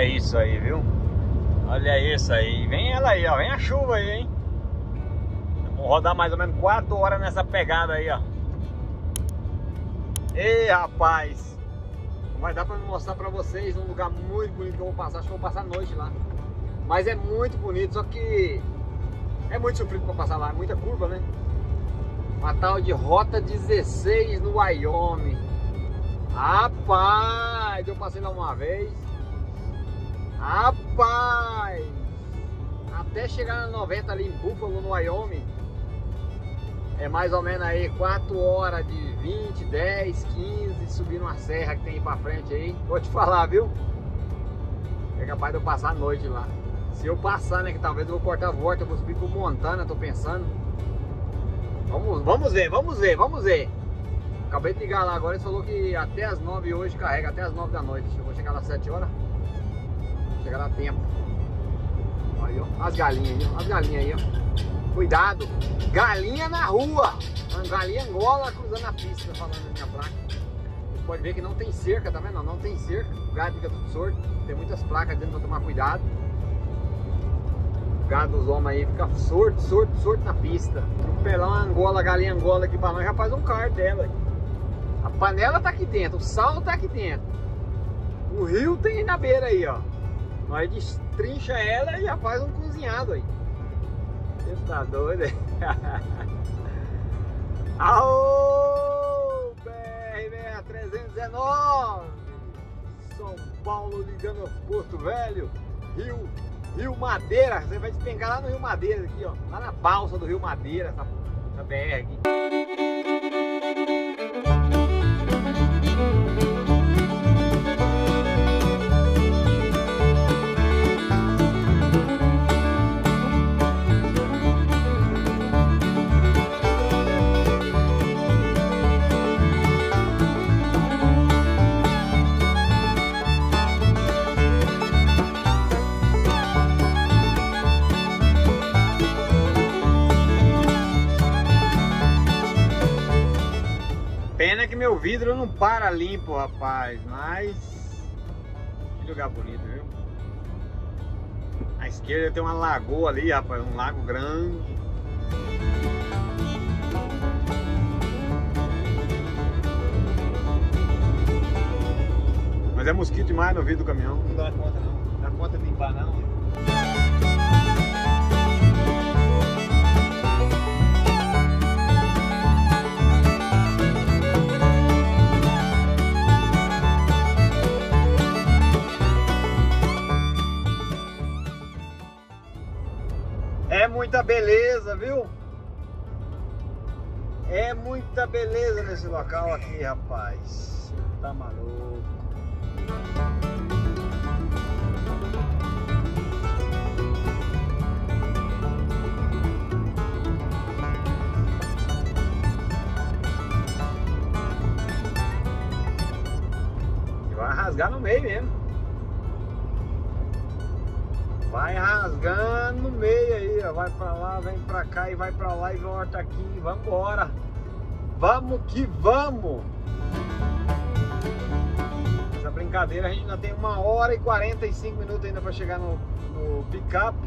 isso aí, viu? Olha isso aí. Vem ela aí, ó. Vem a chuva aí, hein? Vamos rodar mais ou menos 4 horas nessa pegada aí, ó. Ei, rapaz. Não vai dar pra mostrar pra vocês um lugar muito bonito que eu vou passar. Acho que eu vou passar a noite lá. Mas é muito bonito, só que é muito sofrido pra passar lá. É muita curva, né? Uma tal de Rota 16 no Wyoming. Rapaz, eu passei lá uma vez. Rapaz, até chegar na 90 ali em Buffalo, no Wyoming, é mais ou menos aí 4 horas de 20, 10, 15, subindo uma serra que tem aí pra frente aí. Vou te falar, viu? É capaz de eu passar a noite lá. Se eu passar, né, que talvez eu vou cortar a volta, eu vou subir pro Montana, tô pensando. Vamos ver. Acabei de ligar lá agora, ele falou que até as 9 hoje carrega, até as 9 da noite. Eu vou chegar lá às 7 horas. Chegar lá a tempo. Olha, ó, as galinhas aí, ó. Cuidado, galinha na rua. Galinha Angola cruzando a pista, falando na minha placa. Você pode ver que não tem cerca, tá vendo? Não tem cerca, o gado fica tudo sorto. Tem muitas placas dentro pra tomar cuidado. O gado dos homens aí fica sorto na pista. Atropelar uma Angola, galinha Angola aqui pra nós, já faz um card dela. A panela tá aqui dentro, o sal tá aqui dentro. O rio tem na beira aí, ó. Nós destrincha ela e já faz um cozinhado aí. Você tá doido, hein? Aô! BR-319 São Paulo ligando ao Porto Velho. Rio Madeira. Você vai despencar lá no Rio Madeira aqui, ó. Lá na balsa do Rio Madeira, essa BR aqui. Pena que meu vidro não para limpo, rapaz, mas que lugar bonito, viu? À esquerda tem uma lagoa ali, rapaz, um lago grande. Mas é mosquito demais no vidro do caminhão, não dá conta não, não dá conta de limpar não. É muita beleza, viu? É muita beleza nesse local aqui, rapaz. Você tá maluco. E vai rasgar no meio mesmo. Vai rasgando no meio aí, ó. Vai pra lá, vem pra cá e vai pra lá e volta aqui. Vambora. Vamos que vamos. Essa brincadeira a gente ainda tem 1 hora e 45 minutos ainda pra chegar no pick-up.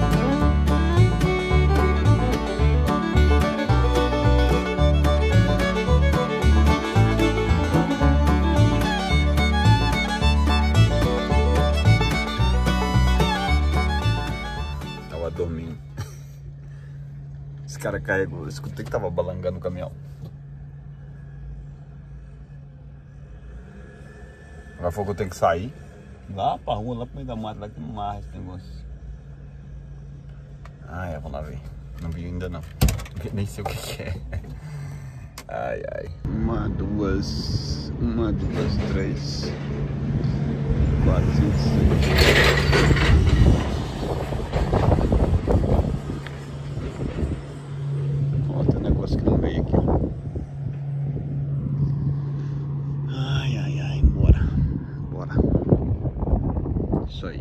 Dormindo. Esse cara carregou, eu escutei que tava balangando o caminhão. Agora foi que eu tenho que sair lá pra rua, lá pro meio da mata, lá que não marra esse negócio. Ah, é, vamos lá ver. Não vi ainda não. Nem sei o que é. Ai, ai. 1, 2, 3, 4, 5, 6. Isso aí.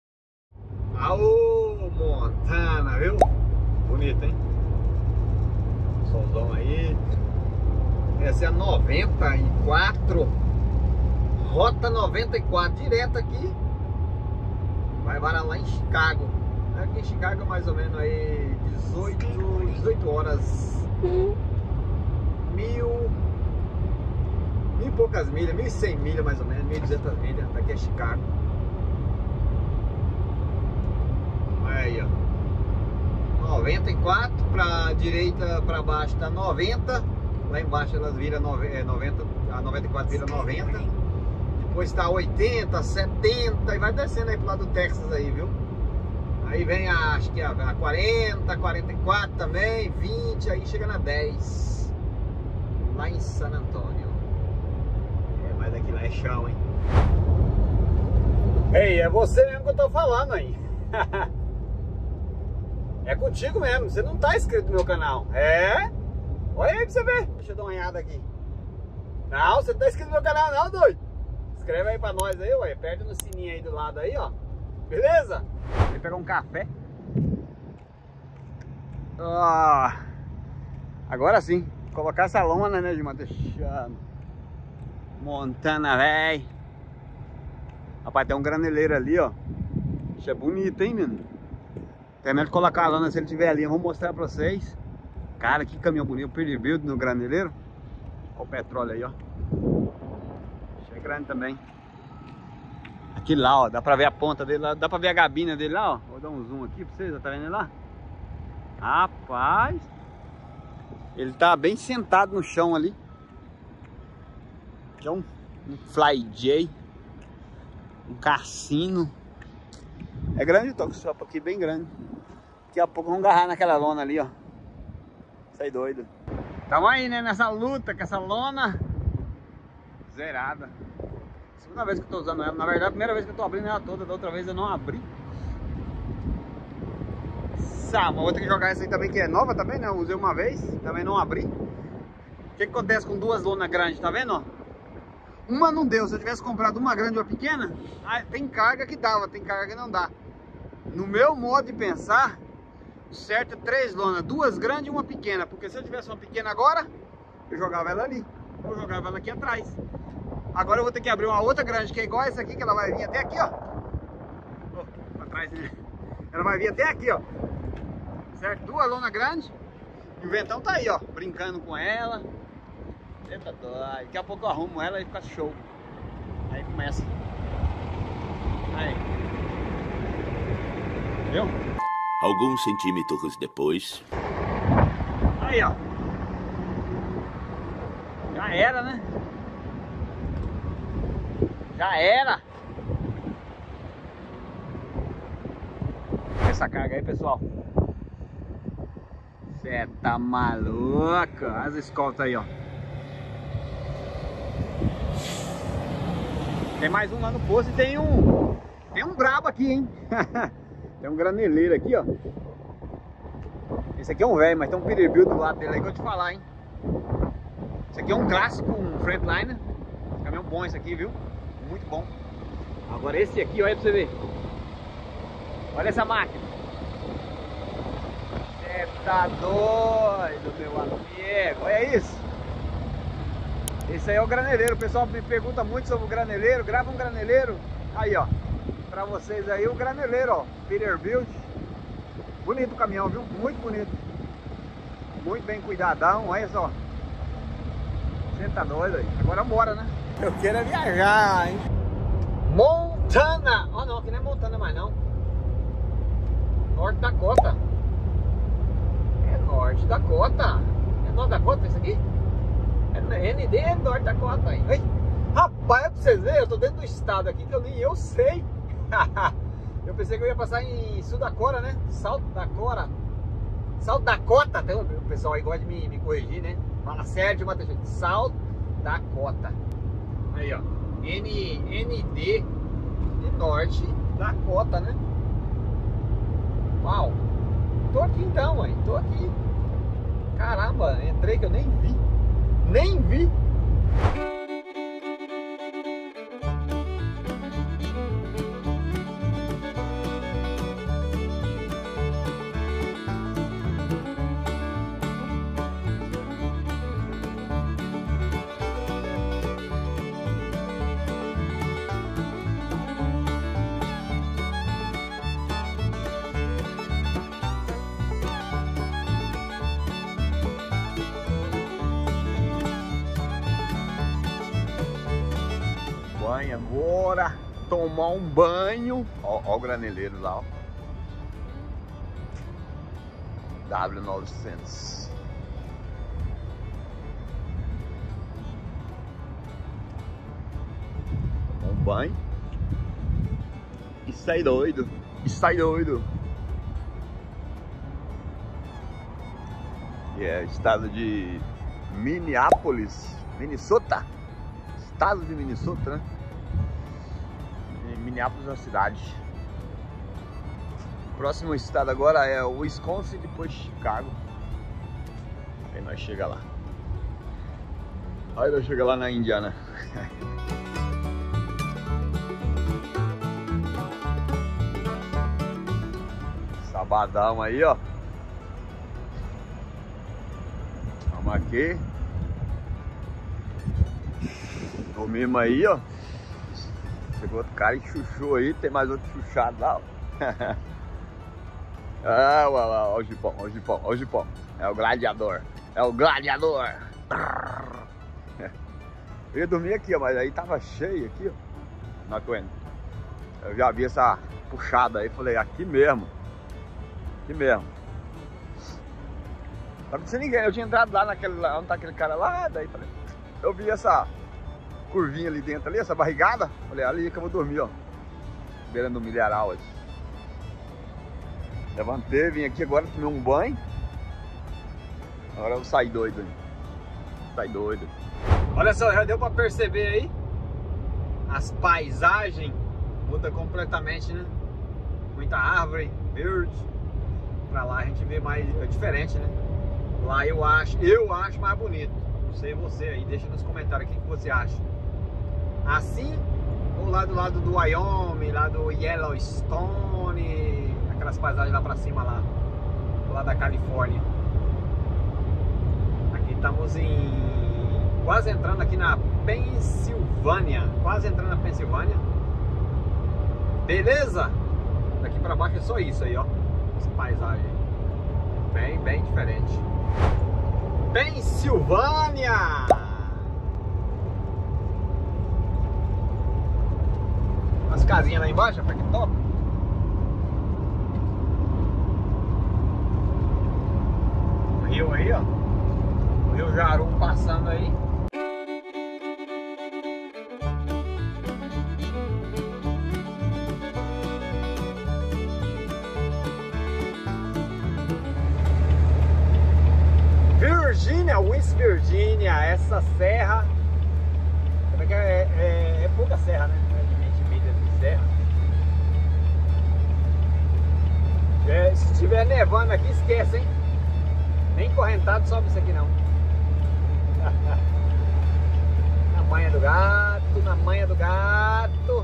Aô, Montana, viu? Bonito, hein? ser a 94, rota 94, direto aqui, vai parar lá em Chicago. Aqui em Chicago mais ou menos aí 18 horas, mil e poucas milhas, 1.100 milhas mais ou menos, 1.200 milhas, daqui é Chicago. Aí, ó, 94, pra direita, pra baixo tá 90, lá embaixo elas viram 90, a 94 vira 90, depois tá 80, 70 e vai descendo aí pro lado do Texas aí, viu? Aí vem acho que a 40, 44 também, 20, aí chega na 10, lá em San Antônio. Mas daqui lá é chão, hein? Ei, é você mesmo que eu tô falando aí. É contigo mesmo, você não tá inscrito no meu canal. É? Olha aí pra você ver. Deixa eu dar uma olhada aqui. Não, você não tá inscrito no meu canal não, doido. Inscreve aí pra nós aí, ué. Aperta no sininho aí do lado aí, ó. Beleza? Vou pegar um café. Agora sim. Colocar essa lona, né, Gilmar? Deixa... Montana, velho. Rapaz, tem um graneleiro ali, ó. Isso é bonito, hein, mano? Terminando de colocar a lona, se ele tiver ali, eu vou mostrar pra vocês. Cara, que caminhão bonito. Peterbilt no graneleiro. Olha o petróleo aí, ó. Isso é grande também. Aqui lá, ó. Dá pra ver a ponta dele lá. Dá pra ver a gabina dele lá, ó. Vou dar um zoom aqui pra vocês, ó. Tá vendo ele lá? Rapaz. Ele tá bem sentado no chão ali. Aqui é um Fly J, um Cassino. É grande o toque shop aqui, bem grande. Daqui a pouco vamos agarrar naquela lona ali, ó. Sai doido. Tamo aí, né, nessa luta com essa lona zerada. Segunda vez que eu tô usando ela. Na verdade, a primeira vez que eu tô abrindo ela toda. Da outra vez eu não abri. Mas vou ter que jogar essa aí também, que é nova também, né? Eu usei uma vez, também não abri. O que acontece com duas lonas grandes, tá vendo, ó? Uma não deu, se eu tivesse comprado uma grande e uma pequena, tem carga que dava, tem carga que não dá. No meu modo de pensar, o certo é 3 lonas, 2 grandes e uma pequena. Porque se eu tivesse uma pequena agora, eu jogava ela ali, eu jogava ela aqui atrás. Agora eu vou ter que abrir uma outra grande, que é igual essa aqui, que ela vai vir até aqui, ó. Pra trás, né? Ela vai vir até aqui, ó. Certo? 2 lonas grandes. E o Ventão tá aí, ó, brincando com ela. Eita, daqui a pouco eu arrumo ela e fica show. Aí começa. Aí. Viu? Alguns centímetros depois. Aí, ó. Já era, né? Já era. Essa carga aí, pessoal. Cê tá maluca. As escoltas aí, ó. Tem mais um lá no posto e tem um brabo aqui, hein? Tem um graneleiro aqui, ó. Esse aqui é um velho, mas tem um Peterbilt do lado dele aí que eu vou te falar, hein? Esse aqui é um clássico, um Freightliner. Caminhão bom esse aqui, viu? Muito bom. Agora esse aqui, olha pra você ver. Olha essa máquina. Você tá doido, meu amigo. Olha isso. Esse aí é o graneleiro. O pessoal me pergunta muito sobre o graneleiro. Grava um graneleiro. Aí, ó. Pra vocês aí o graneleiro, ó. Peterbilt. Bonito o caminhão, viu? Muito bonito. Muito bem cuidadão. Olha só. Você tá doido aí. Agora bora, né? Eu quero é viajar, hein? Montana. Ó, não. Aqui não é Montana mais, não. North Dakota. É North Dakota. É North Dakota isso aqui? É ND é North Dakota aí. Ei, rapaz, é pra vocês verem, eu tô dentro do estado aqui que eu nem eu sei. Eu pensei que eu ia passar em Sul Dakota, né? South Dakota. South Dakota. Tem o pessoal aí gosta de me corrigir, né? Fala certo, Matheus. South Dakota. Aí, ó. ND de Norte Dakota, né? Uau. Tô aqui então, mãe. Tô aqui. Caramba, entrei que eu nem vi. Nem vi. banho agora. Tomar um banho. Ó o graneleiro lá, ó. W900. Tomar um banho. E sai doido. E sai doido. E é estado de Minneapolis, Minnesota. Estado de Minnesota, né? E Minneapolis é uma cidade. O próximo estado agora é o Wisconsin, depois Chicago. Aí nós chega lá. Aí nós chega lá na Indiana. Sabadão aí, ó. Vamos aqui. Comemos aí, ó. Chegou outro cara e chuchou aí. Tem mais outro chuchado lá, ó. Ah, ó o jipão, ó o jipão, ó o jipão. É o gladiador. É o gladiador. Eu ia dormir aqui, ó, mas aí tava cheio aqui, ó. Não tô indo. Eu já vi essa puxada aí. Falei, aqui mesmo. Aqui mesmo. Não tava sem ninguém. Eu tinha entrado lá naquele. Onde tá aquele cara lá. Daí falei. Eu vi essa curvinha ali dentro, ali, essa barrigada. Falei, ali que eu vou dormir, ó. Beirando o milharal. Assim. Levantei, vim aqui agora, tomei um banho. Agora eu saí doido. Sai doido. Olha só, já deu pra perceber aí. As paisagens mudam completamente, né? Muita árvore, verde. Pra lá a gente vê mais, é diferente, né? Lá eu acho mais bonito. Não sei você aí, deixa nos comentários o que você acha. Assim, ou lá do lado do Wyoming, lá do Yellowstone, aquelas paisagens lá pra cima lá, do lado da Califórnia. Aqui estamos quase entrando aqui na Pensilvânia, quase entrando na Pensilvânia. Beleza? Daqui pra baixo é só isso aí, ó. Essa paisagem bem diferente. Pensilvânia! As casinhas lá embaixo, pra que top! O rio aí, ó. O rio Jaru passando aí. West Virginia, essa serra é pouca serra, né? Não é de 20 milhas de serra. Se estiver nevando aqui, esquece, hein? Nem correntado sobe isso aqui não. Na manha do gato, na manha do gato.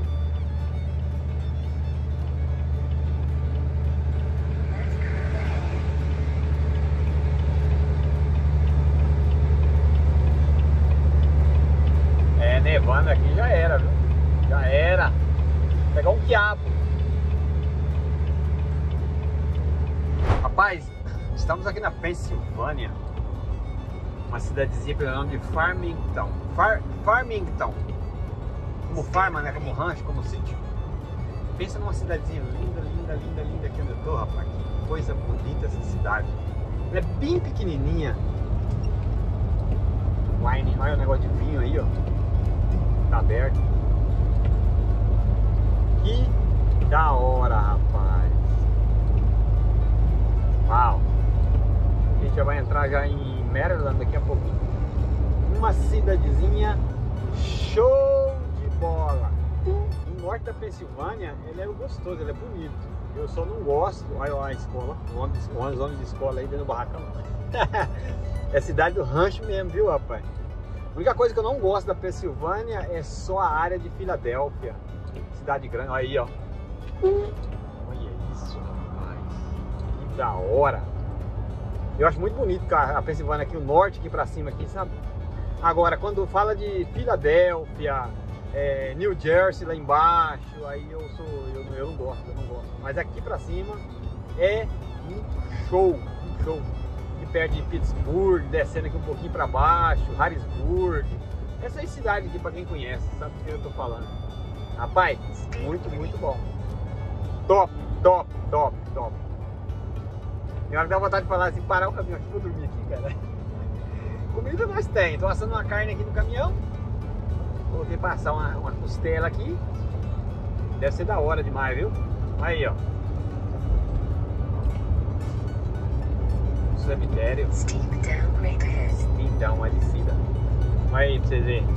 Nevando aqui já era, viu? Já era. Vou pegar um quiabo. Rapaz, estamos aqui na Pensilvânia. Uma cidadezinha pelo nome de Farmington. Farmington. Como farma, né? Como rancho, como sítio. Pensa numa cidadezinha linda aqui onde eu tô, rapaz. Que coisa bonita essa cidade. Ela é bem pequenininha. Wine, olha o negócio de vinho aí, ó. Tá aberto. Que da hora, rapaz. Uau. A gente já vai entrar já em Maryland daqui a pouquinho. Uma cidadezinha show de bola. O norte da Pensilvânia, ele é gostoso, ele é bonito. Eu só não gosto. Olha lá a escola. Os homens de escola aí dentro do barracão. É cidade do rancho mesmo, viu, rapaz? A única coisa que eu não gosto da Pensilvânia é só a área de Filadélfia. Cidade grande, aí ó. Olha isso, rapaz. Que da hora. Eu acho muito bonito a Pensilvânia aqui, o norte aqui pra cima, aqui, sabe? Agora, quando fala de Filadélfia, New Jersey lá embaixo, aí eu não gosto, Mas aqui pra cima é muito show, De perto de Pittsburgh, descendo aqui um pouquinho para baixo, Harrisburg, Essa é a cidade aqui, pra quem conhece, sabe o que eu tô falando. Rapaz, muito, muito bom. Top, top, top, top. Tem hora que dá vontade de falar assim, parar o caminhão aqui pra eu dormir aqui, cara. Comida nós tem. Tô assando uma carne aqui no caminhão. Coloquei passar uma costela aqui. Deve ser da hora demais, viu? Aí, ó. Cemitério. Então, a descida. Aí pra vocês verem.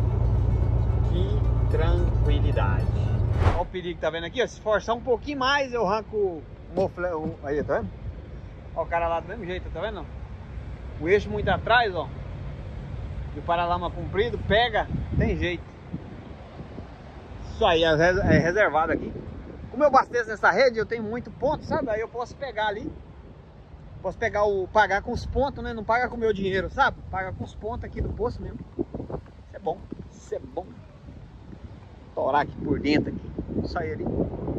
Que tranquilidade. Olha o perigo que tá vendo aqui, ó. Se forçar um pouquinho mais, eu arranco o mofle. Aí, tá vendo? Olha o cara lá do mesmo jeito, tá vendo? O eixo muito atrás, ó. E o paralama comprido, pega, tem jeito. Isso aí, é reservado aqui. Como eu abasteço nessa rede, eu tenho muito ponto, sabe? Aí eu posso pegar ali. Posso pegar pagar com os pontos, né? Não paga com o meu dinheiro, sabe? Paga com os pontos aqui do posto mesmo. Isso é bom, isso é bom. Torar aqui por dentro aqui. Isso aí ali.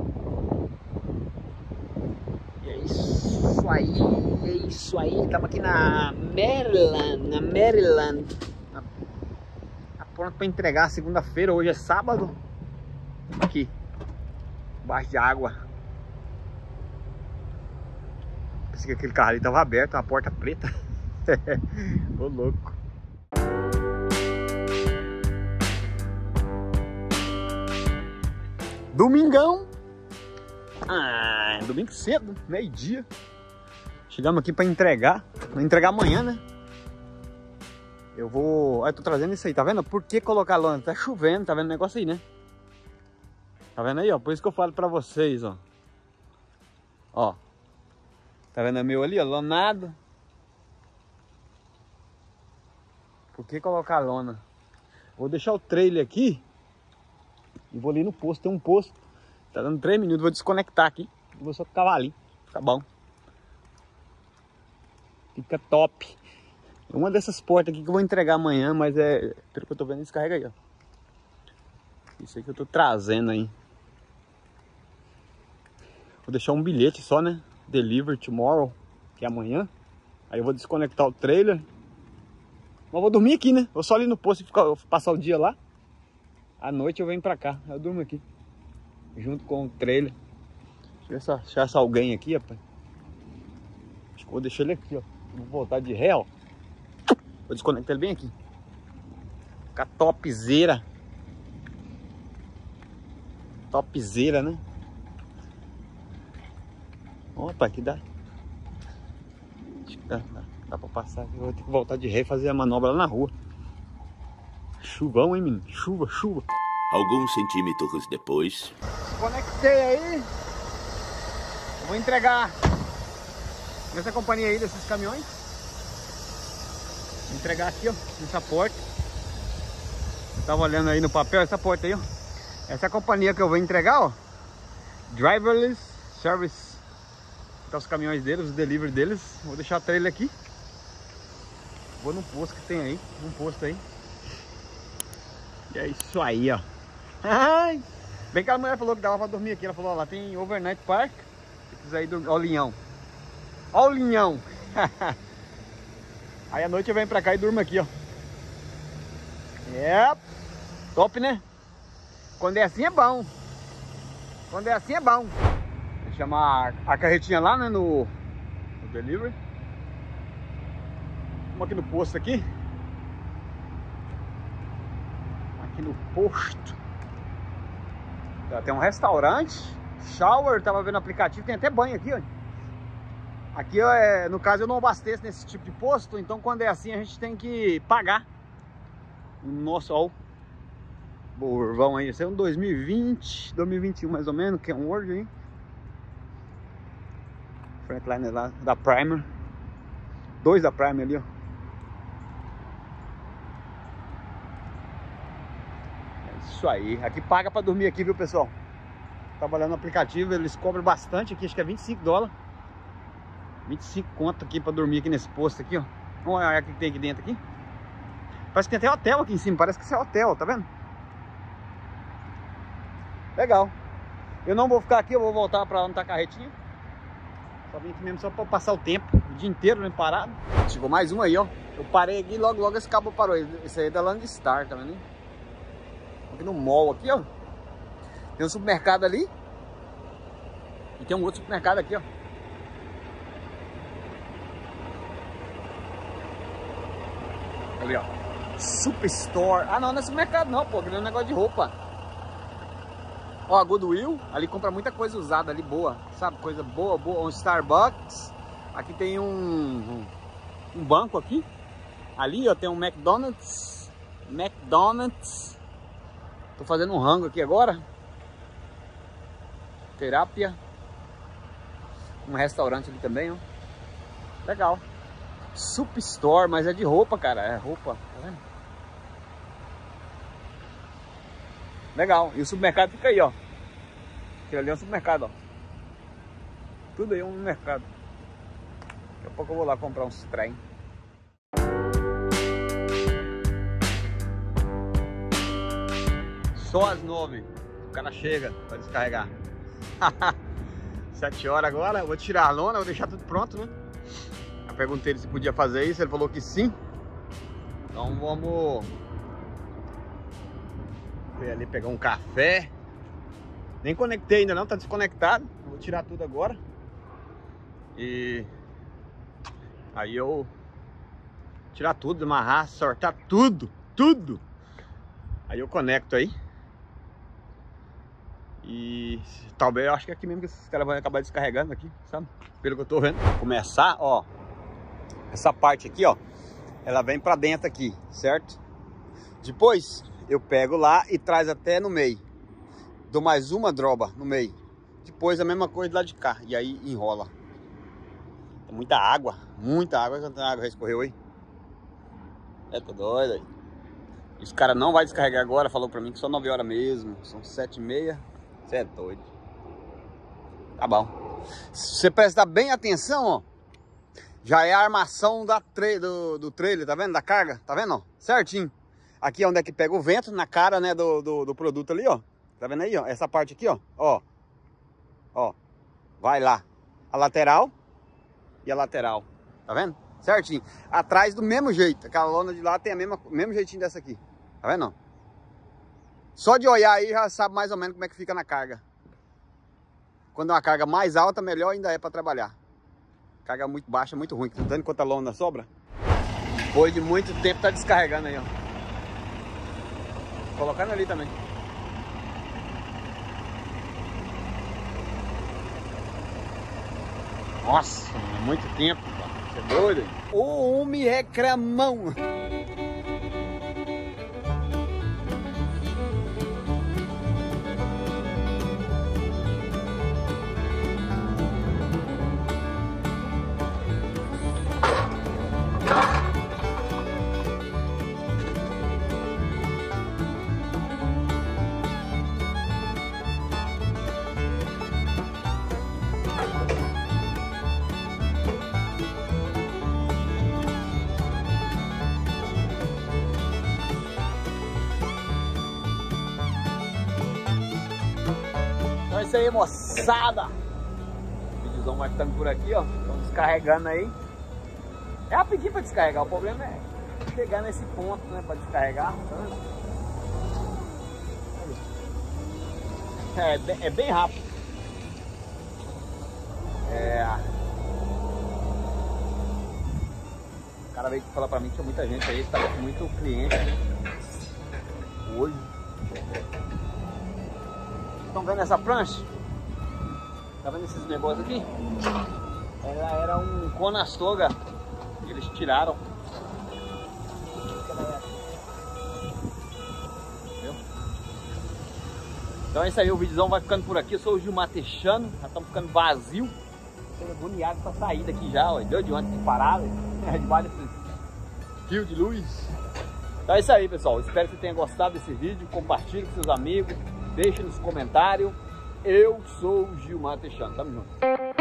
E é isso aí, é isso aí. Estamos aqui na Maryland. Pronto para entregar segunda-feira. Hoje é sábado. Aqui, embaixo de água. Pensei que aquele carro ali estava aberto, uma porta preta. Ô louco. Domingão. Domingo cedo, meio-dia. Chegamos aqui para entregar. Vou entregar amanhã, né? Eu vou... eu tô trazendo isso aí, tá vendo? Por que colocar lona? Tá chovendo, tá vendo o negócio aí, né? Tá vendo aí, ó? Por isso que eu falo pra vocês, ó. Ó. Tá vendo o meu ali, ó? Lonado. Por que colocar lona? Vou deixar o trailer aqui. E vou ali no posto. Tem um posto. Tá dando 3 minutos. Vou desconectar aqui. E vou só ficar ali. Fica bom. Fica top. Uma dessas portas aqui que eu vou entregar amanhã. Mas é... pelo que eu tô vendo, descarrega aí, ó. Isso aí que eu tô trazendo aí. Vou deixar um bilhete só, né? Deliver tomorrow, que é amanhã. Aí eu vou desconectar o trailer. Mas vou dormir aqui, né? Vou só ali no posto e passar o dia lá. À noite eu venho pra cá. Eu durmo aqui. Junto com o trailer. Deixa eu achar alguém aqui, rapaz. Acho que vou deixar ele aqui, ó. Vou voltar de ré, ó. Vou desconectar ele bem aqui. Fica topzera. Topzera, né? Opa, aqui dá. Acho que dá pra passar. Eu vou ter que voltar de ré e fazer a manobra lá na rua. Chuvão, hein, menino? Chuva, chuva. Alguns centímetros depois. Conectei aí. Eu vou entregar nessa companhia aí desses caminhões. Vou entregar aqui, ó, nessa porta. Eu tava olhando aí no papel, essa porta aí, ó. Essa é a companhia que eu vou entregar, ó. Driverless Service. Tá os caminhões deles, os delivery deles. Vou deixar o trailer aqui. Vou no posto que tem aí. Um posto aí. E é isso aí, ó. Ai! Bem que a mulher falou que dava pra dormir aqui. Ela falou, ó, lá tem overnight park. Se quiser ir dormir. Ó o linhão. Ó o linhão. Aí à noite eu venho pra cá e durmo aqui, ó. É. Top, né? Quando é assim é bom. Quando é assim é bom. Vou chamar a carretinha lá, né, no delivery. Vamos aqui no posto aqui. Aqui no posto. Tem um restaurante. Shower, tava vendo o aplicativo, tem até banho aqui, ó. Aqui, no caso, eu não abasteço nesse tipo de posto, então quando é assim a gente tem que pagar. Nossa, ó. Borvão aí, esse é um 2020, 2021 mais ou menos, que é um Word aí. Frontliner lá da Primer. 2 da Primer ali, ó. É isso aí. Aqui paga pra dormir aqui, viu, pessoal? Trabalhando no aplicativo, eles cobram bastante aqui, acho que é $25. 25 conto aqui pra dormir aqui nesse posto aqui, ó. Olha o que tem aqui dentro aqui. Parece que tem até hotel aqui em cima, parece que isso é hotel, tá vendo? Legal. Eu não vou ficar aqui, eu vou voltar pra onde tá a carretinha. Só vim aqui mesmo só pra passar o tempo, o dia inteiro, né, parado. Chegou mais um aí, ó. Eu parei aqui, logo esse cabo parou. Esse aí é da Landstar, tá vendo? Aqui no mall, aqui, ó. Tem um supermercado ali. E tem um outro supermercado aqui, ó. Ali, ó. Superstore. Ah, não é supermercado não, pô. Aquele é um negócio de roupa. Ó, a Goodwill. Ali compra muita coisa usada ali, boa. Sabe? Coisa boa. Um Starbucks. Aqui tem um banco aqui. Ali, ó, tem um McDonald's. Tô fazendo um rango aqui agora. Terapia. Um restaurante ali também, ó. Legal. Superstore, mas é de roupa, cara. É roupa, tá vendo? Legal. E o supermercado fica aí, ó. Aquele ali é um supermercado, ó. Tudo aí é um mercado. Daqui a pouco eu vou lá comprar uns trem. Só às 9 o cara chega para descarregar. 7 horas agora, eu vou tirar a lona, vou deixar tudo pronto, né? Eu perguntei ele se podia fazer isso, ele falou que sim. Então vamos ali pegar um café. Nem conectei ainda não, tá desconectado. Vou tirar tudo agora. E aí eu tirar tudo, amarrar, sortar tudo. Aí eu conecto aí. E talvez, eu acho que é aqui mesmo que esses caras vão acabar descarregando aqui, sabe? Pelo que eu tô vendo. Começar, ó. Essa parte aqui, ó. Ela vem pra dentro aqui, certo? Depois eu pego lá e traz até no meio. Dou mais uma droba no meio. Depois a mesma coisa lá de cá. E aí enrola. Tem muita água. Quanta água já escorreu aí? É, tô doido aí. Os caras não vai descarregar agora. Falou pra mim que só 9 horas mesmo. São 7h30. Você é doido. Tá bom. Se você prestar bem atenção, ó. Já é a armação do trailer, tá vendo? Da carga, tá vendo, ó? Certinho. Aqui é onde é que pega o vento, na cara, né, do produto ali, ó. Tá vendo aí, ó? Essa parte aqui, ó. Ó. Vai lá. A lateral e a lateral. Tá vendo? Certinho. Atrás do mesmo jeito. Aquela lona de lá tem o mesmo jeitinho dessa aqui. Tá vendo, ó? Só de olhar aí já sabe mais ou menos como é que fica na carga. Quando é uma carga mais alta, melhor ainda é para trabalhar. Carga muito baixa, muito ruim. Tá vendo quanta lona sobra? Depois de muito tempo tá descarregando aí, ó. Colocando ali também. Nossa, muito tempo, cara. Você é doido? Ô, homem reclamão. Então é isso aí, moçada. O videozão vai ficando por aqui, ó. Estão descarregando aí. É rapidinho pra descarregar. O problema é chegar nesse ponto, né? Pra descarregar. É bem rápido. O cara veio falar pra mim que tinha muita gente aí, tava com muito cliente, né? Hoje. Estão vendo essa prancha? Tá vendo esses negócios aqui? Ela era um Conestoga. Eles tiraram. Entendeu? Então é isso aí, o videozão vai ficando por aqui. Eu sou o Gilmar Techano. Já estamos ficando vazio. Tô agoniado pra sair daqui já, ó. Deu de ontem de parada. Debaixo desse fio de luz. Então é isso aí, pessoal. Espero que você tenha gostado desse vídeo. Compartilhe com seus amigos. Deixe nos comentários. Eu sou o Gilmar Techano. Tamo junto.